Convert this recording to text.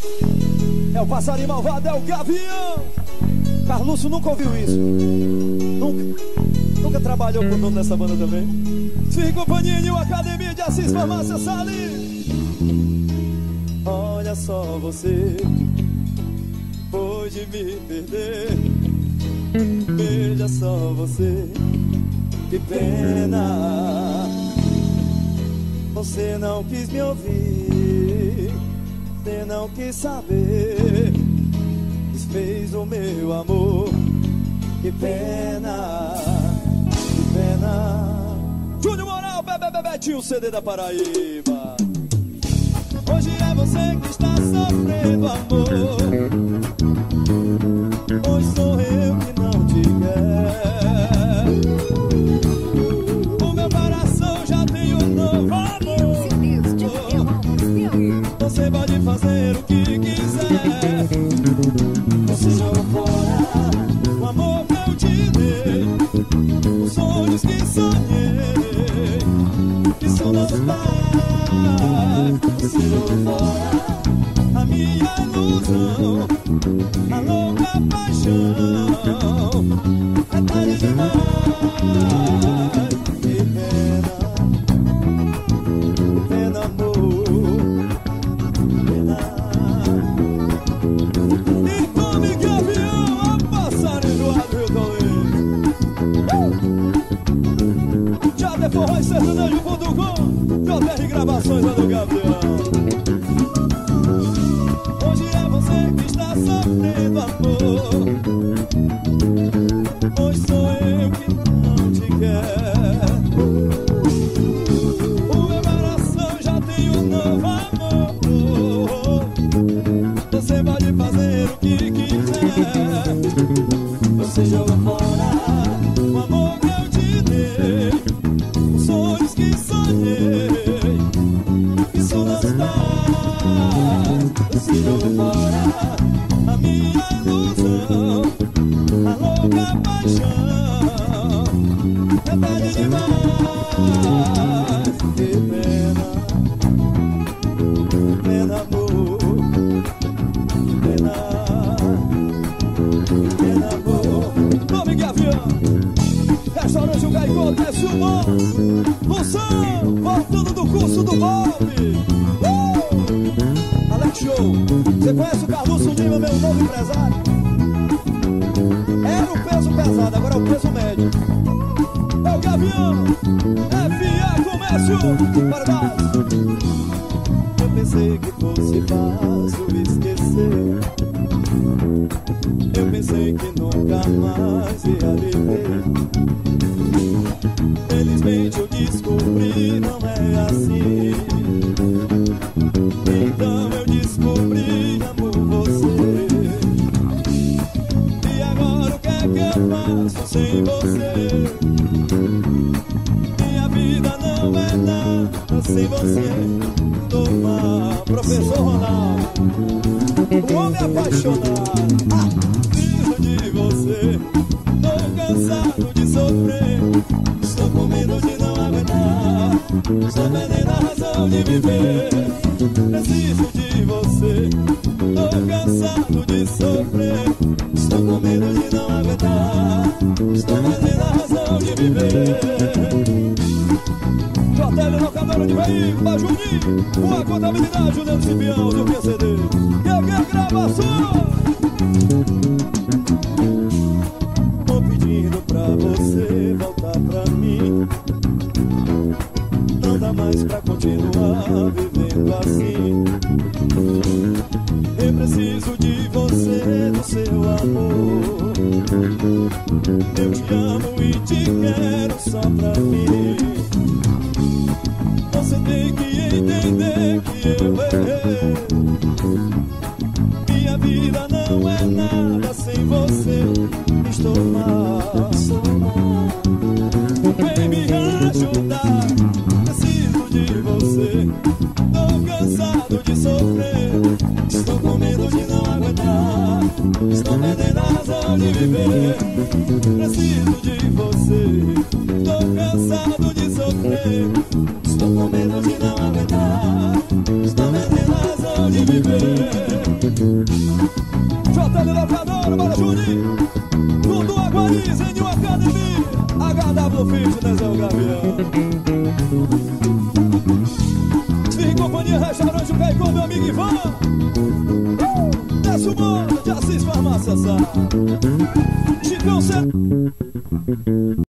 É o passarinho malvado, é o gavião. Carluxo nunca ouviu isso. Nunca trabalhou com o dono dessa banda também. Sim, companhia de uma academia de Assis Farmácia Sali. Olha só você, pôde me perder. Veja só você, que pena. Você não quis me ouvir, você não quis saber. Desfez o meu amor, que pena, que pena. Júnior Moral, Betinho, CD da Paraíba. Hoje é você que está sofrendo amor. Hoje sou eu que não te quero. O meu coração já tem um novo amor. Você pode fazer o que quiser. Você jogou fora o amor que eu te dei, os sonhos que sonhei, que são nossos pais. Você jogou fora a minha ilusão, a louca paixão. É tarde demais. Que pena, amor. Forró e sertanejo.com, JR Gravações lá do Gabriel. Hoje é você que está sofrendo amor. Hoje sou eu que não te quero. O meu coração já tem um novo amor. Você pode fazer o que quiser. Você joga fora o amor que eu te dei, sonhos que sonhei, que são nossos pais. Você jogou fora a minha ilusão, a louca paixão. É tarde demais. Que pena, pena amor. Que pena, pena amor. Nome Gavião, Restaurante O Gaicô, desce o bom. Moção, voltando do curso do Bob. Alex Show. Você conhece o Carluxo Lima, meu novo empresário? Era o peso pesado, agora é o peso médio. É o Gavião, FA Comércio, Paradas. Eu pensei que fosse fácil esquecer. Eu pensei que nunca mais ia viver. Felizmente eu descobri, não é assim. Então eu descobri, amo você. E agora o que é que eu faço sem você? Minha vida não é nada sem você. Toma, professor Ronaldo, o homem apaixonado. Preciso de você, tô cansado de sofrer. Estou com medo de não aguentar, estou perdendo a razão de viver. Preciso de você, tô cansado de sofrer. Estou com medo de não aguentar, estou perdendo a razão de viver. JL Locadora de Veículos, da Juninho, uma contabilidade, Juliano Cipião, do PCD. Que gravações! Tô pedindo pra você voltar pra mim. Não dá mais pra continuar vivendo assim. Eu preciso de você, do seu amor. Eu te amo e te quero só pra mim. Você tem que entender que eu errei. Minha vida não é nada sem você. Estou mal, vem me ajudar. Preciso de você, tô cansado de sofrer. Estou com medo de não aguentar, estou perdendo a razão de viver. Preciso de você, tô cansado de sofrer. Estou com medo de não aguentar, estou perdendo a razão de viver. JL Locadora, bora Juninho. Dudu Aguariz, em New Academy. HW Fitness é o Gavião. Esfirra em Companhia, Restaurante Caicó, meu amigo Ivan. Desce o mundo de Assis Farmácia Sá. Chicão,